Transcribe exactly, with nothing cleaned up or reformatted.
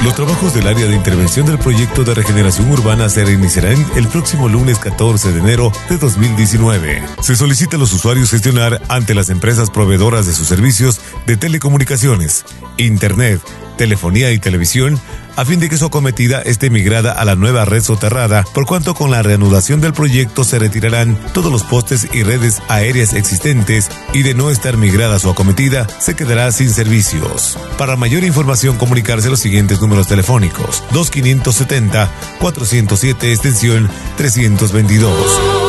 Los trabajos del área de intervención del proyecto de regeneración urbana se reiniciarán el próximo lunes catorce de enero de dos mil diecinueve. Se solicita a los usuarios gestionar ante las empresas proveedoras de sus servicios de telecomunicaciones, internet, telefonía y televisión, a fin de que su acometida esté migrada a la nueva red soterrada, por cuanto con la reanudación del proyecto se retirarán todos los postes y redes aéreas existentes, y de no estar migrada su acometida, se quedará sin servicios. Para mayor información, comunicarse a los siguientes números telefónicos: dos cinco siete cero, cuatro cero siete, extensión trescientos veintidós.